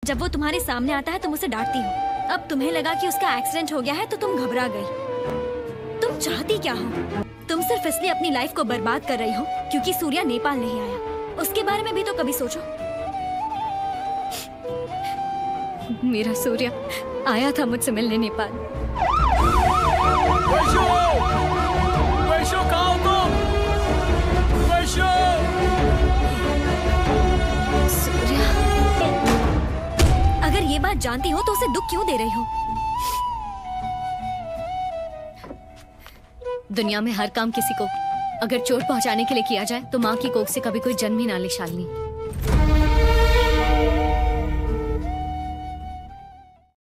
जब वो तुम्हारे सामने आता है तुम उसे डांटती हो। अब तुम्हें लगा कि उसका एक्सीडेंट हो गया है तो तुम घबरा गई। तुम चाहती क्या हो? तुम सिर्फ इसलिए अपनी लाइफ को बर्बाद कर रही हो क्योंकि सूर्या नेपाल नहीं आया। उसके बारे में भी तो कभी सोचो। मेरा सूर्या आया था मुझसे मिलने नेपाल। वैशु! वैशु कहाँ हो तुम? वैशु! सूर्या, अगर ये बात जानती हो तो उसे दुख क्यों दे रही हो? दुनिया में हर काम किसी को अगर चोट पहुंचाने के लिए किया जाए तो माँ की कोख से कभी कोई जन्म ही ना ले शालिनी।